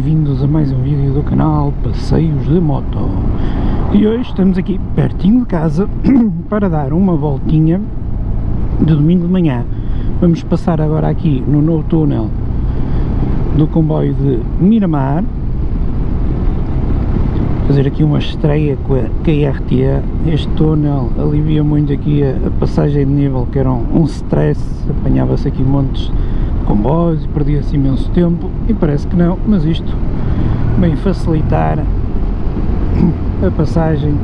bem-vindos a mais um vídeo do canal Passeios de Moto. E hoje estamos aqui pertinho de casa para dar uma voltinha de domingo de manhã. Vamos passar agora aqui no novo túnel do comboio de Miramar, fazer aqui uma estreia com a KRT. Este túnel alivia muito aqui a passagem de nível, que era um stress, apanhava-se aqui montes de comboios e perdia-se imenso tempo, e parece que não, mas isto vem facilitar a passagem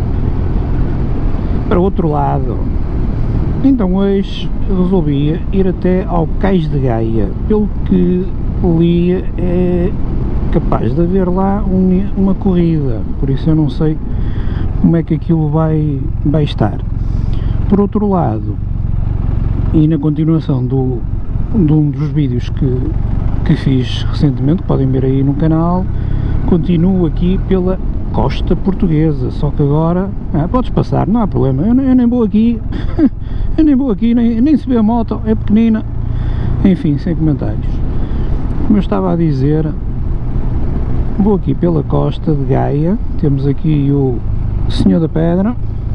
para o outro lado. Então hoje resolvi ir até ao Cais de Gaia. Pelo que li, é capaz de haver lá uma corrida, por isso eu não sei como é que aquilo vai estar. Por outro lado, e na continuação de um dos vídeos que fiz recentemente, que podem ver aí no canal, continuo aqui pela costa portuguesa, só que agora podes passar, não há problema, eu nem vou aqui eu nem vou aqui, nem se vê a moto, é pequenina, enfim, sem comentários. Como eu estava a dizer, vou aqui pela costa de Gaia. Temos aqui o Senhor da Pedra.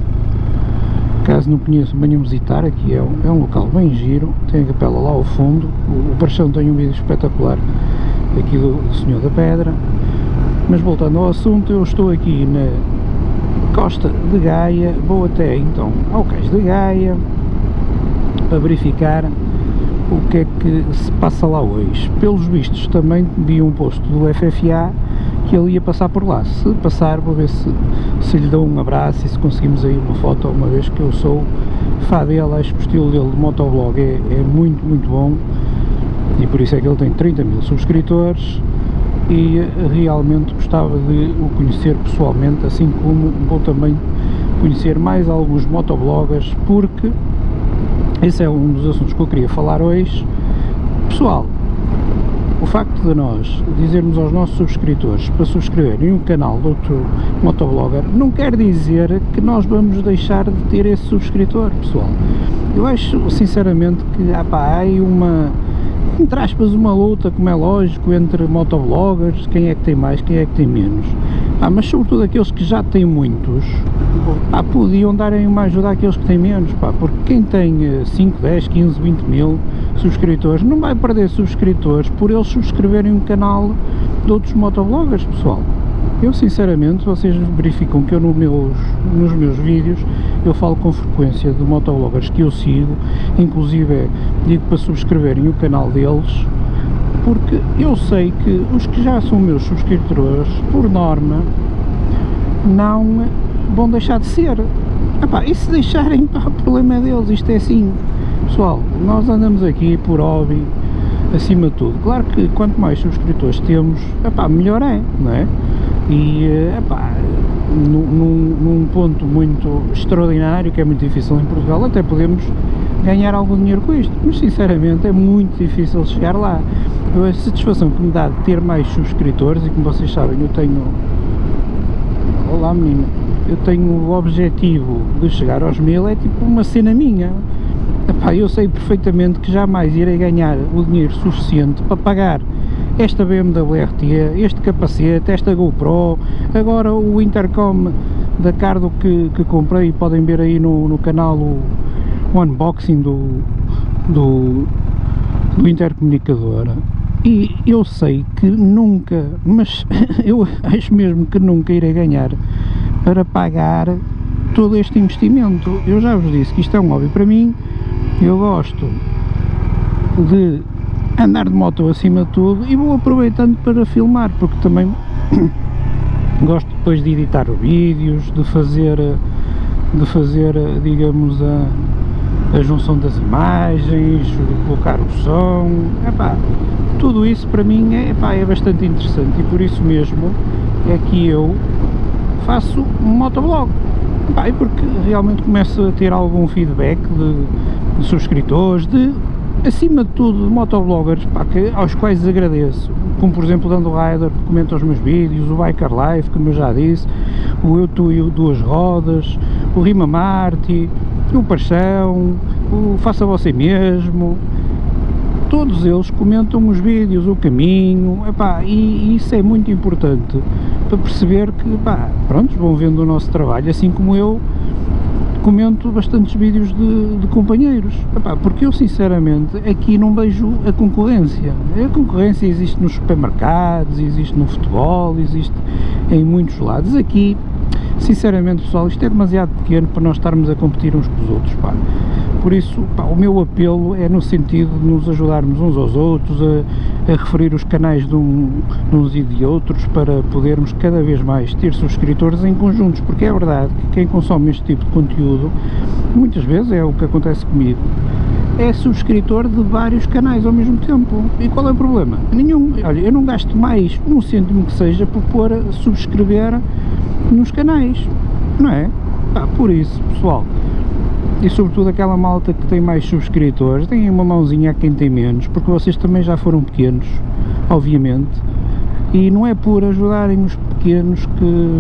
Caso não conheçam, venham visitar. Aqui é um local bem giro, tem a capela lá ao fundo. O Paixão tem um vídeo espetacular aqui do Senhor da Pedra. Mas voltando ao assunto, eu estou aqui na costa de Gaia. Vou até então ao Cais de Gaia para verificar o que é que se passa lá hoje. Pelos vistos também vi um posto do FFA que ele ia passar por lá. Se passar, vou ver se lhe dou um abraço e se conseguimos aí uma foto, uma vez que eu sou fã dele. Acho que o estilo dele de motovlog é muito bom, e por isso é que ele tem 30 mil subscritores, e realmente gostava de o conhecer pessoalmente, assim como vou também conhecer mais alguns motovloggers, porque esse é um dos assuntos que eu queria falar hoje. Pessoal, o facto de nós dizermos aos nossos subscritores para subscreverem um canal de outro motovlogger não quer dizer que nós vamos deixar de ter esse subscritor, pessoal. Eu acho sinceramente que há aí uma, entre aspas, uma luta, como é lógico, entre motovloggers, quem é que tem mais, quem é que tem menos. Mas sobretudo aqueles que já têm muitos, podiam darem uma ajuda àqueles que têm menos, porque quem tem 5, 10, 15, 20 mil subscritores não vai perder subscritores por eles subscreverem um canal de outros motovloggers, pessoal. Eu sinceramente, vocês verificam que eu nos meus vídeos eu falo com frequência de motovloggers que eu sigo, inclusive digo para subscreverem o canal deles, porque eu sei que os que já são meus subscritores, por norma, não vão deixar de ser. E se deixarem, o problema é deles. Isto é assim, pessoal, nós andamos aqui por hobby, acima de tudo. Claro que quanto mais subscritores temos, melhor é, não é? E, num ponto muito extraordinário, que é muito difícil em Portugal, até podemos ganhar algum dinheiro com isto, mas sinceramente é muito difícil chegar lá. A satisfação que me dá de ter mais subscritores, e como vocês sabem, eu tenho... Olá menina, eu tenho o objetivo de chegar aos 1000, é tipo uma cena minha. Eu sei perfeitamente que jamais irei ganhar o dinheiro suficiente para pagar esta BMW RT, este capacete, esta GoPro, agora o intercom da Cardo que comprei. Podem ver aí no canal o unboxing do intercomunicador. E eu sei que nunca, mas eu acho mesmo que nunca irei ganhar para pagar todo este investimento. Eu já vos disse que isto é um hobby para mim. Eu gosto de andar de moto acima de tudo, e vou aproveitando para filmar, porque também gosto depois de editar vídeos, de fazer digamos a junção das imagens, de colocar o som, tudo isso para mim é bastante interessante, e por isso mesmo é que eu faço um motovlog, porque realmente começo a ter algum feedback de subscritores, acima de tudo de motovloggers, aos quais agradeço, como por exemplo o Dando Rider, que comenta os meus vídeos, o Biker Life, como eu já disse, o Eu, Tu e o Duas Rodas, o Rima Marti, o Paixão, o Faça Você Mesmo, todos eles comentam os vídeos, o caminho, epá, e isso é muito importante para perceber que, pá, pronto, vão vendo o nosso trabalho, assim como eu comento bastantes vídeos de companheiros, epá, porque eu sinceramente aqui não vejo a concorrência existe nos supermercados, existe no futebol, existe em muitos lados. Aqui, sinceramente pessoal, isto é demasiado pequeno para nós estarmos a competir uns com os outros, pá. Por isso, pá, o meu apelo é no sentido de nos ajudarmos uns aos outros, a referir os canais de uns e de outros, para podermos cada vez mais ter subscritores em conjuntos, porque é verdade que quem consome este tipo de conteúdo, muitas vezes é o que acontece comigo, é subscritor de vários canais ao mesmo tempo. E qual é o problema? Nenhum. Olha, eu não gasto mais um cêntimo que seja por pôr a subscrever nos canais, não é? Pá, por isso, pessoal, e sobretudo aquela malta que tem mais subscritores, tem uma mãozinha a quem tem menos, porque vocês também já foram pequenos, obviamente, e não é por ajudarem os pequenos que...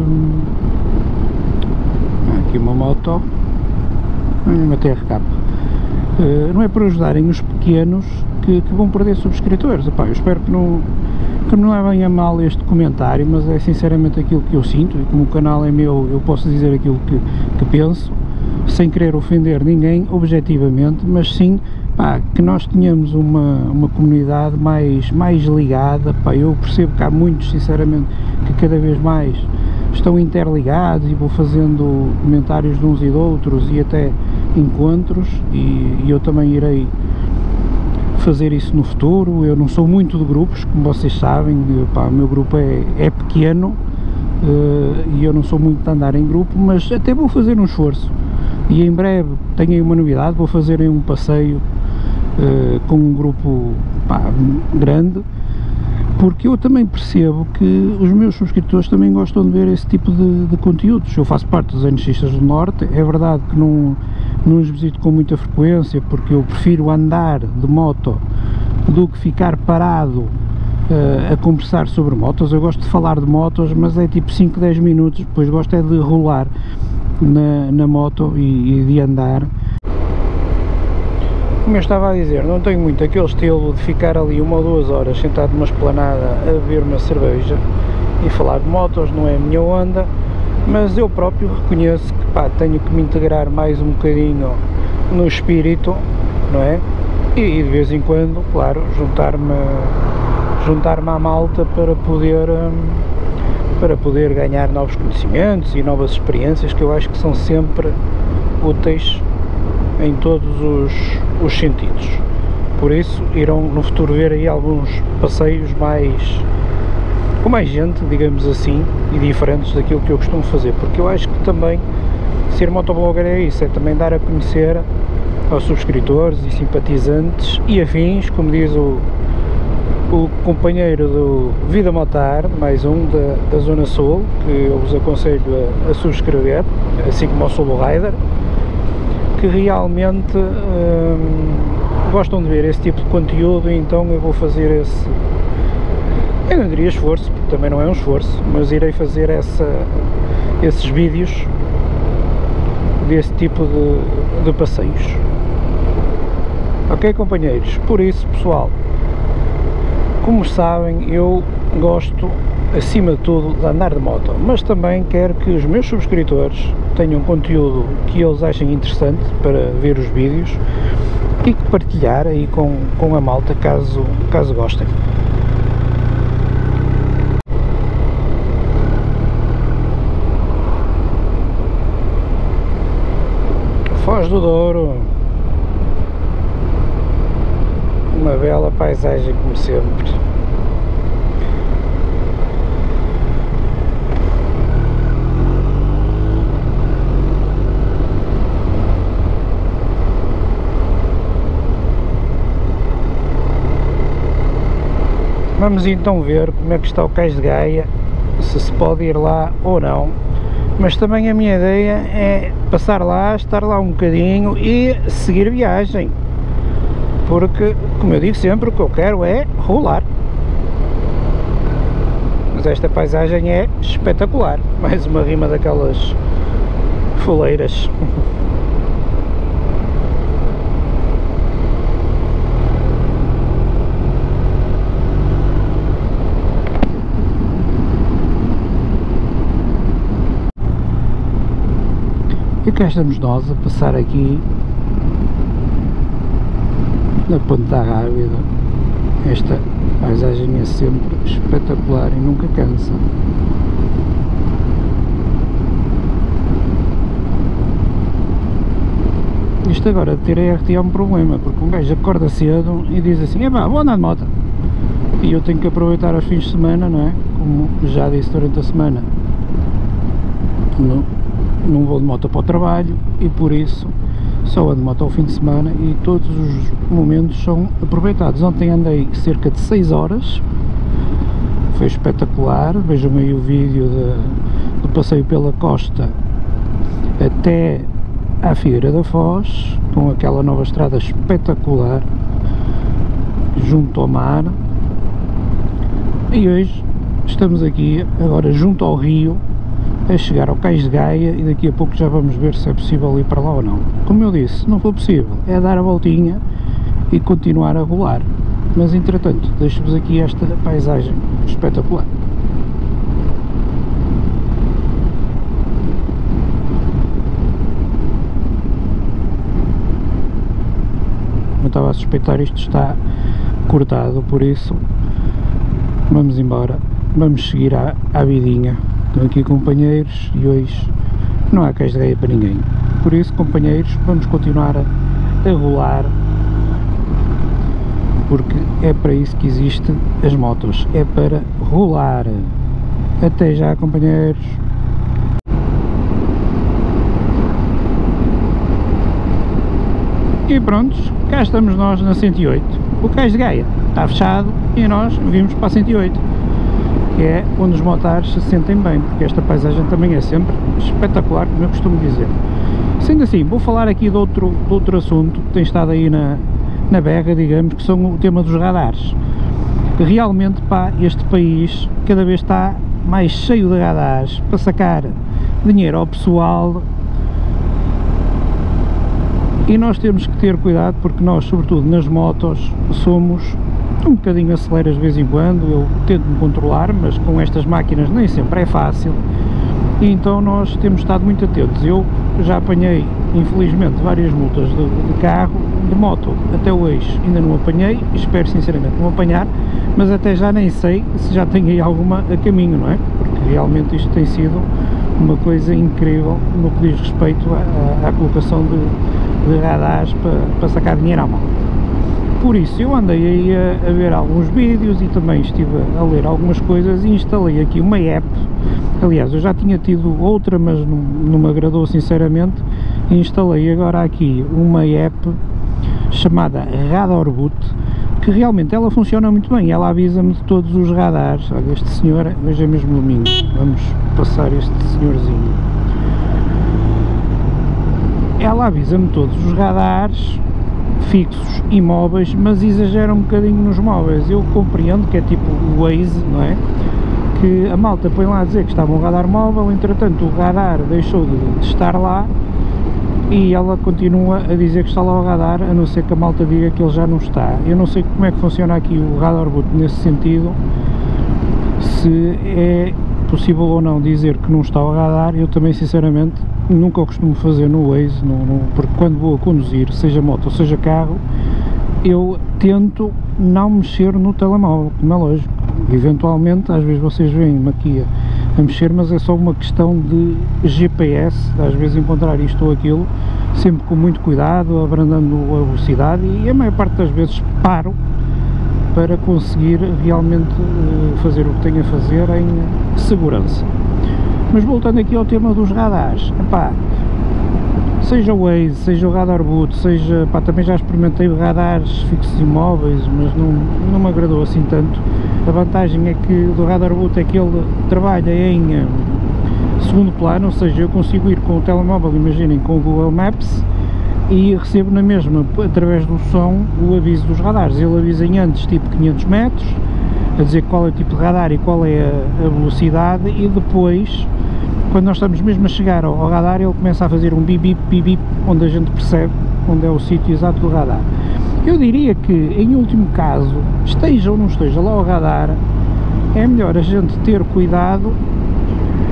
Aqui uma moto, uma TRK, não é por ajudarem os pequenos que vão perder subscritores. Epá, eu espero que não levem a mal este comentário, mas é sinceramente aquilo que eu sinto, e como o canal é meu, eu posso dizer aquilo que penso, sem querer ofender ninguém objetivamente, mas sim, pá, que nós tenhamos uma comunidade mais ligada. Pá, eu percebo que há muitos, sinceramente, que cada vez mais estão interligados, e vou fazendo comentários de uns e de outros e até encontros, e eu também irei fazer isso no futuro. Eu não sou muito de grupos, como vocês sabem, pá, o meu grupo é pequeno, e eu não sou muito de andar em grupo, mas até vou fazer um esforço, e em breve tenho aí uma novidade, vou fazer aí um passeio com um grupo, pá, grande, porque eu também percebo que os meus subscritores também gostam de ver esse tipo de conteúdos. Eu faço parte dos NXistas do Norte, é verdade que não os visito com muita frequência, porque eu prefiro andar de moto do que ficar parado a conversar sobre motos. Eu gosto de falar de motos, mas é tipo 5, 10 minutos, depois gosto é de rolar na moto e de andar. Como eu estava a dizer, não tenho muito aquele estilo de ficar ali 1 ou 2 horas sentado numa esplanada a beber uma cerveja e falar de motos, não é a minha onda, mas eu próprio reconheço que, pá, tenho que me integrar mais um bocadinho no espírito, não é? E de vez em quando, claro, juntar-me à malta para poder ganhar novos conhecimentos e novas experiências, que eu acho que são sempre úteis em todos os sentidos. Por isso irão no futuro ver aí alguns passeios com mais gente, digamos assim, e diferentes daquilo que eu costumo fazer, porque eu acho que também ser motoblogger é isso, é também dar a conhecer aos subscritores e simpatizantes e afins, como diz o companheiro do Vida Motar, mais um da Zona Sul, que eu vos aconselho a subscrever, assim como ao Solo Rider, que realmente gostam de ver esse tipo de conteúdo. E então eu vou fazer eu não diria esforço, porque também não é um esforço, mas irei fazer esses vídeos desse tipo de passeios. Ok, companheiros? Por isso, pessoal, como sabem, eu gosto acima de tudo de andar de moto, mas também quero que os meus subscritores tenham conteúdo que eles achem interessante para ver os vídeos e que partilhar aí com a malta, caso gostem. Foz do Douro, uma bela paisagem como sempre. Vamos então ver como é que está o Cais de Gaia, se pode ir lá ou não, mas também a minha ideia é passar lá, estar lá um bocadinho e seguir viagem, porque, como eu digo sempre, o que eu quero é rolar. Mas esta paisagem é espetacular, mais uma rima daquelas foleiras. E cá estamos nós a passar aqui na Ponte da Rábida. Esta paisagem é sempre espetacular e nunca cansa. Isto agora de ter a RT é um problema, porque um gajo acorda cedo e diz assim: epá, vou andar de moto. E eu tenho que aproveitar os fins de semana, não é? Como já disse durante a semana, não vou de moto para o trabalho e por isso só ando de moto ao fim de semana e todos os momentos são aproveitados. Ontem andei cerca de 6 horas, foi espetacular. Vejam aí o vídeo do passeio pela costa até à Figueira da Foz, com aquela nova estrada espetacular junto ao mar. E hoje estamos aqui agora junto ao rio a chegar ao Cais de Gaia e daqui a pouco já vamos ver se é possível ir para lá ou não. Como eu disse, se não for possível é dar a voltinha e continuar a rolar, mas entretanto deixo-vos aqui esta paisagem espetacular. Eu estava a suspeitar, isto está cortado, por isso vamos embora, vamos seguir à vidinha. Estão aqui companheiros e hoje não há Cais de Gaia para ninguém, por isso, companheiros, vamos continuar a rolar, porque é para isso que existem as motos, é para rolar. Até já, companheiros. E prontos, cá estamos nós na 108. O Cais de Gaia está fechado e nós vimos para a 108, que é onde os motares se sentem bem, porque esta paisagem também é sempre espetacular, como eu costumo dizer. Sendo assim, vou falar aqui de outro assunto que tem estado aí na berra, digamos, que são o tema dos radares. Realmente, pá, este país cada vez está mais cheio de radares para sacar dinheiro ao pessoal. E nós temos que ter cuidado, porque nós, sobretudo nas motos, somos um bocadinho aceleras de vez em quando. Eu tento me controlar, mas com estas máquinas nem sempre é fácil, e então nós temos estado muito atentos. Eu já apanhei, infelizmente, várias multas de carro. De moto até hoje ainda não apanhei, espero sinceramente não apanhar, mas até já nem sei se já tenho aí alguma a caminho, não é? Porque realmente isto tem sido uma coisa incrível no que diz respeito à colocação de radares para sacar dinheiro à malta. Por isso eu andei aí a ver alguns vídeos e também estive a ler algumas coisas e instalei aqui uma app. Aliás, eu já tinha tido outra, mas não me agradou sinceramente, e instalei agora aqui uma app chamada Radarboot, que realmente ela funciona muito bem. Ela avisa-me de todos os radares. Olha, este senhor, hoje é mesmo domingo, vamos passar este senhorzinho. Ela avisa-me todos os radares fixos e móveis, mas exagera um bocadinho nos móveis. Eu compreendo que é tipo o Waze, não é? Que a malta põe lá a dizer que estava um radar móvel, entretanto o radar deixou de estar lá e ela continua a dizer que está lá o radar, a não ser que a malta diga que ele já não está. Eu não sei como é que funciona aqui o Radarboot nesse sentido, se é possível ou não dizer que não está o radar. Eu também sinceramente nunca o costumo fazer no Waze, porque quando vou a conduzir, seja moto ou seja carro, eu tento não mexer no telemóvel, como é lógico. Eventualmente, às vezes vocês veem-me aqui a mexer, mas é só uma questão de GPS, às vezes encontrar isto ou aquilo, sempre com muito cuidado, abrandando a velocidade, e a maior parte das vezes paro para conseguir realmente fazer o que tenho a fazer em segurança. Mas voltando aqui ao tema dos radares, epá, seja o Waze, seja o Radarboot, seja, pá, também já experimentei radares fixos imóveis, mas não me agradou assim tanto. A vantagem é que do Radarboot é que ele trabalha em segundo plano, ou seja, eu consigo ir com o telemóvel, imaginem, com o Google Maps, e recebo na mesma, através do som, o aviso dos radares. Ele avisa em antes, tipo 500 metros, a dizer qual é o tipo de radar e qual é a velocidade, e depois, quando nós estamos mesmo a chegar ao radar, ele começa a fazer um bip bip, onde a gente percebe onde é o sítio exato do radar. Eu diria que, em último caso, esteja ou não esteja lá o radar, é melhor a gente ter cuidado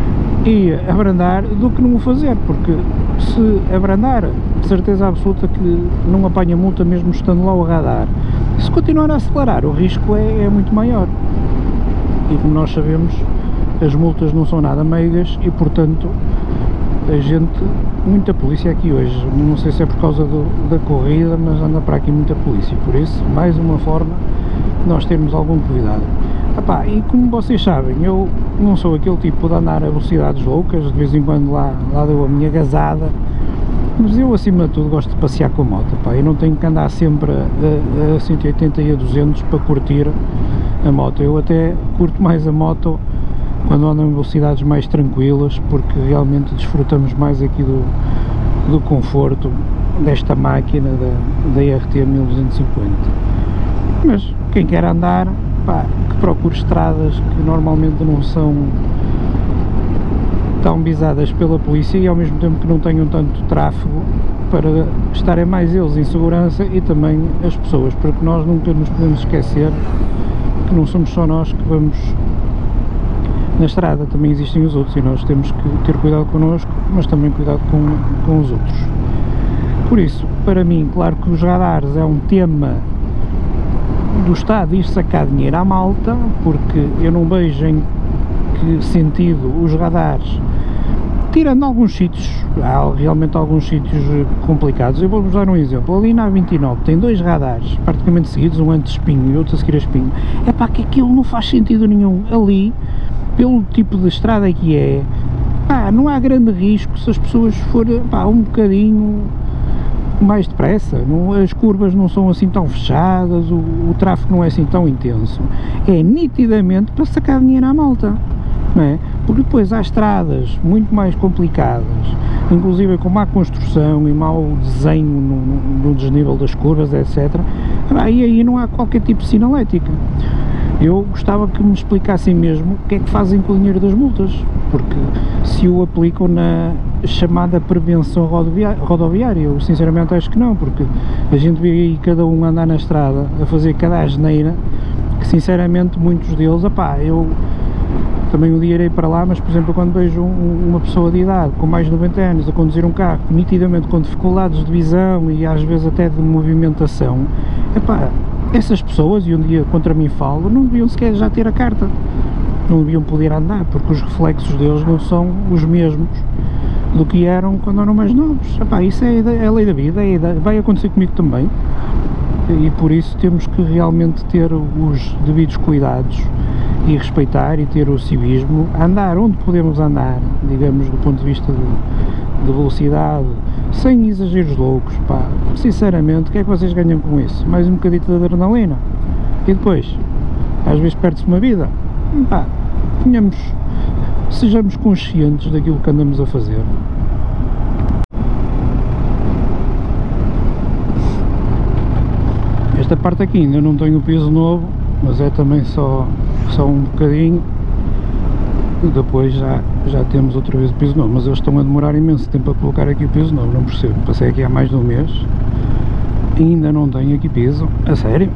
e abrandar do que não o fazer, porque se abrandar, de certeza absoluta que não apanha multa mesmo estando lá o radar. Se continuar a acelerar, o risco é muito maior, e como nós sabemos, as multas não são nada meigas e, portanto, a gente, muita polícia aqui hoje, não sei se é por causa da corrida, mas anda para aqui muita polícia, por isso, mais uma forma de nós termos algum cuidado. Epá, e como vocês sabem, eu não sou aquele tipo de andar a velocidades loucas, de vez em quando lá deu a minha gazada, mas eu acima de tudo gosto de passear com a moto, epá, eu não tenho que andar sempre a 180 e a 200 para curtir a moto. Eu até curto mais a moto quando ando em velocidades mais tranquilas, porque realmente desfrutamos mais aqui do conforto desta máquina da RT 1250. Mas quem quer andar, pá, que procure estradas que normalmente não são tão visadas pela polícia e ao mesmo tempo que não tenham tanto tráfego, para estarem mais eles em segurança e também as pessoas, porque nós nunca nos podemos esquecer que não somos só nós que vamos na estrada, também existem os outros e nós temos que ter cuidado connosco, mas também cuidado com os outros. Por isso, para mim, claro que os radares é um tema do Estado ir sacar dinheiro à malta, porque eu não vejo em que sentido os radares, tirando alguns sítios, há realmente alguns sítios complicados. Eu vou-vos dar um exemplo. Ali na A29 tem dois radares praticamente seguidos, um antes de Espinho e outro a seguir a Espinho. É pá, que aquilo não faz sentido nenhum. Ali, pelo tipo de estrada que é, pá, não há grande risco se as pessoas forem, pá, um bocadinho mais depressa. As curvas não são assim tão fechadas, o tráfego não é assim tão intenso. É nitidamente para sacar dinheiro à malta, não é? Porque depois há estradas muito mais complicadas, inclusive com má construção e mau desenho no desnível das curvas, etc. E aí não há qualquer tipo de sinalética. Eu gostava que me explicassem mesmo o que é que fazem com o dinheiro das multas, porque se o aplicam na chamada prevenção rodoviária, eu sinceramente acho que não, porque a gente vê aí cada um andar na estrada a fazer cada asneira, que sinceramente muitos deles, opá, eu também o dia irei para lá, mas por exemplo quando vejo uma pessoa de idade com mais de 90 anos a conduzir um carro, nitidamente com dificuldades de visão e às vezes até de movimentação, epá, essas pessoas, e um dia contra mim falo, não deviam sequer já ter a carta, não deviam poder andar, porque os reflexos deles não são os mesmos do que eram quando eram mais novos. Epá, isso é a lei da vida, vai acontecer comigo também, e por isso temos que realmente ter os devidos cuidados e respeitar e ter o civismo, andar onde podemos andar, digamos, do ponto de vista de velocidade, sem exageros loucos, pá. Sinceramente, o que é que vocês ganham com isso? Mais um bocadito de adrenalina, e depois, às vezes perde-se uma vida, pá, sejamos conscientes daquilo que andamos a fazer. Esta parte aqui ainda não tem o piso novo, mas é também só um bocadinho, depois já temos outra vez o piso novo, mas eles estão a demorar imenso tempo a colocar aqui o piso novo, não percebo. Passei aqui há mais de um mês e ainda não tenho aqui piso, a sério?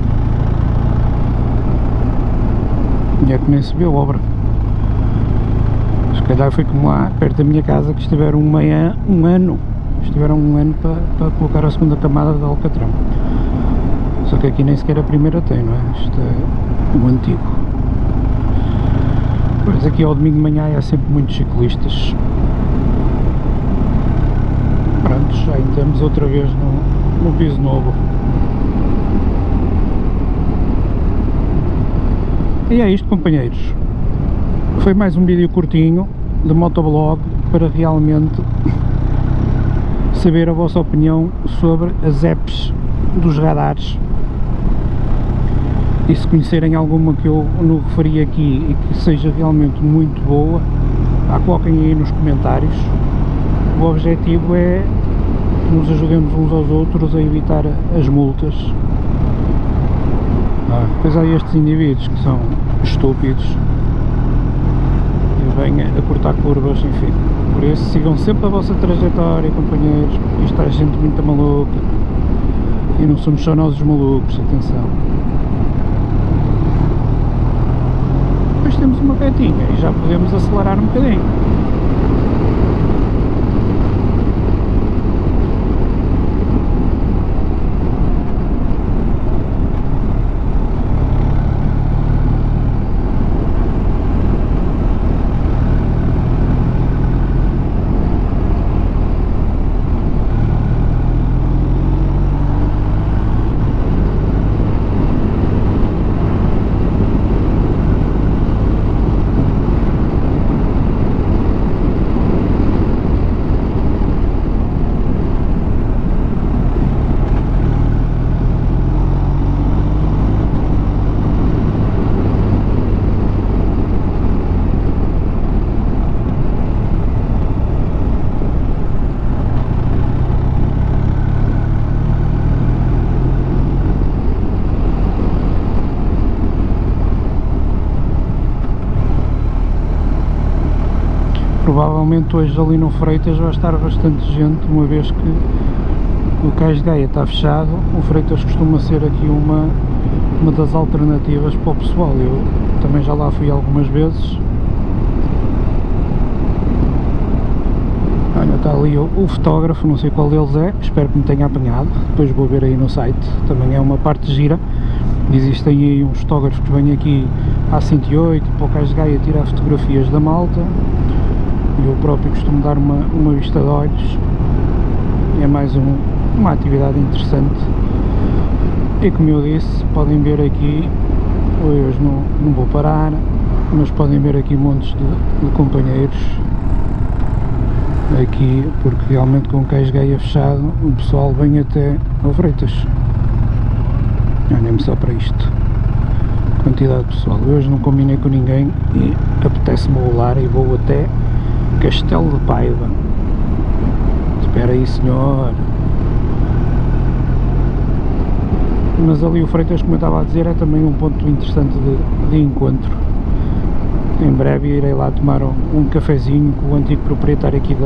E é que nem se viu a obra. Se calhar foi como lá perto da minha casa que estiveram um ano para colocar a segunda camada de alcatrão. Só que aqui nem sequer a primeira tem, não é? Isto é o antigo. Pois aqui ao domingo de manhã há sempre muitos ciclistas. Pronto, já entramos outra vez no piso novo. E é isto, companheiros. Foi mais um vídeo curtinho de motoblog para realmente saber a vossa opinião sobre as apps dos radares. E se conhecerem alguma que eu não referi aqui e que seja realmente muito boa, coloquem aí nos comentários. O objetivo é que nos ajudemos uns aos outros a evitar as multas. Depois há estes indivíduos que são estúpidos e vêm a cortar curvas, enfim. Por isso sigam sempre a vossa trajetória, companheiros, porque isto está gente muito maluca e não somos só nós os malucos, atenção. Depois temos uma retinha e já podemos acelerar um bocadinho. Provavelmente hoje ali no Freitas vai estar bastante gente, uma vez que o Cais de Gaia está fechado. O Freitas costuma ser aqui uma das alternativas para o pessoal. Eu também já lá fui algumas vezes. Olha, está ali o fotógrafo, não sei qual deles é, espero que me tenha apanhado, depois vou ver aí no site, também é uma parte gira. Existem aí uns fotógrafos que vêm aqui à 108 para o Cais de Gaia tirar fotografias da malta. Eu próprio costumo dar uma vista de olhos, é mais uma atividade interessante. E como eu disse, podem ver aqui, hoje não vou parar, mas podem ver aqui montes de companheiros aqui, porque realmente com o Cais de Gaia fechado o pessoal vem até ao Freitas. Olhem-me só para isto, quantidade de pessoal. Eu hoje não combinei com ninguém e apetece-me rolar e vou até Castelo de Paiva. Espera aí, senhor. Mas ali o Freitas, como eu estava a dizer, é também um ponto interessante de encontro. Em breve irei lá tomar um cafezinho com o antigo proprietário aqui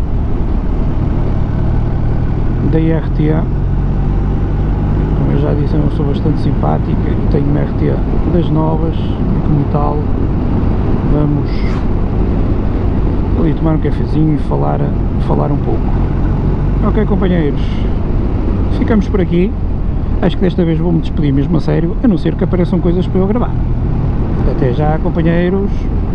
da IRT. Como eu já disse, é uma pessoa bastante simpática e tenho uma RT das novas e como tal vamos ali tomar um cafezinho e falar um pouco. Ok, companheiros, ficamos por aqui. Acho que desta vez vou-me despedir mesmo a sério, a não ser que apareçam coisas para eu gravar. Até já, companheiros.